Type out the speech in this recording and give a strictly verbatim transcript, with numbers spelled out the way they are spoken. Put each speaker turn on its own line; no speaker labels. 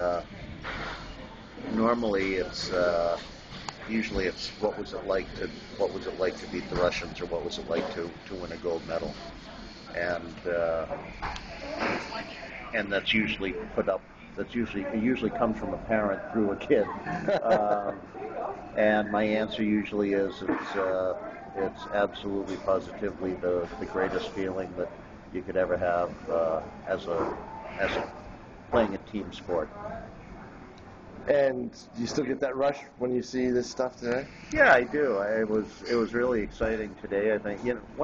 Uh, normally, it's uh, usually it's what was it like to what was it like to beat the Russians, or what was it like to, to win a gold medal, and uh, and that's usually put up. That's usually it usually comes from a parent through a kid, um, and my answer usually is it's uh, it's absolutely positively the, the greatest feeling that you could ever have uh, as a as a, playing a team sport.
And do you still get that rush when you see this stuff today?
Yeah, I do. I, it was it was really exciting today. I think you know.